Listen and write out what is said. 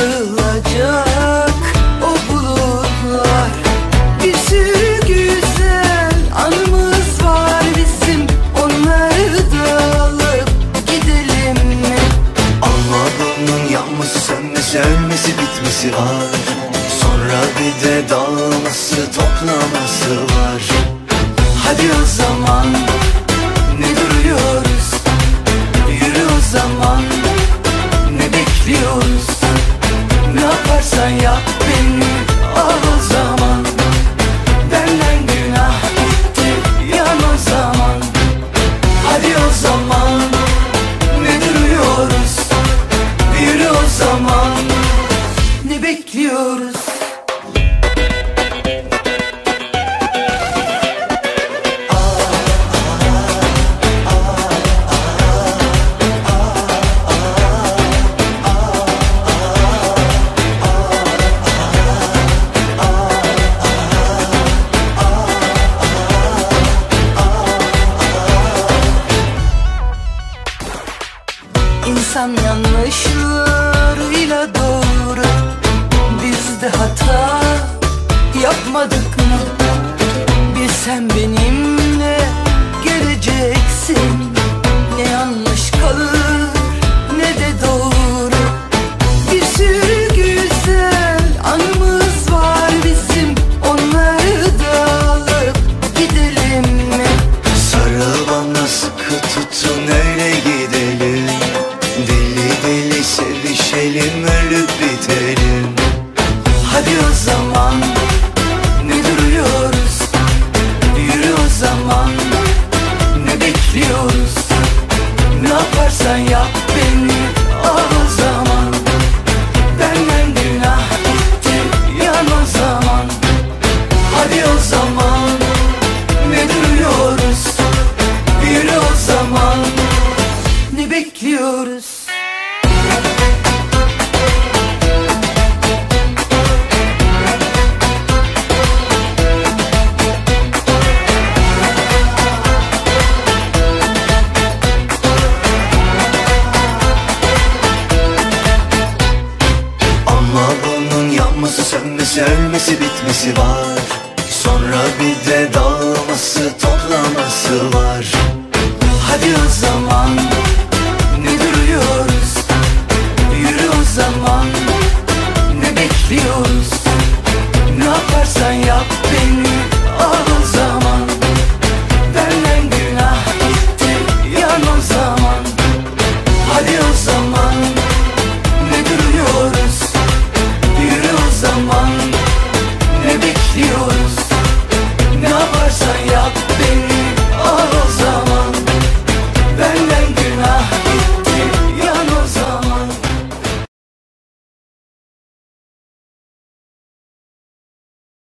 dağılacak o bulutlar. Bir sürü güzel anımız var bizim, onları da alıp gidelim mi? Ama bunun yanması sönmesi, ölmesi bitmesi var. Sonra bir de dağılması toplaması var. Hadi o zaman ne duruyoruz? Yürü o zaman, ne bekliyoruz? Ne yaparsan yap beni al o zaman. Benden günah gitti yan o zaman. Hadi o zaman ne duruyoruz? Yürü o zaman, ne bekliyoruz? İnsan yanlışlarıyla doğru, biz de hata yapmadık mı? Bir sen benimle geleceksin, ne yanlış kalır ne de doğru. Bir sürü güzel anımız var bizim, onları da alıp gidelim mi? Sarıl bana sıkı tutun öyle gidelim. Deli deli sevişelim, ölüp bitelim. Hadi o zaman ne duruyoruz? Yürü o zaman, ne bekliyoruz? Ne yaparsan yap beni al o zaman. Benden günah gitti yan o zaman. Hadi o zaman ne duruyoruz? Yürü o zaman, ne bekliyoruz? Ama bunun yanması sönmesi, ölmesi bitmesi var. Sonra bir de dağılması toplaması var. Hadi o zaman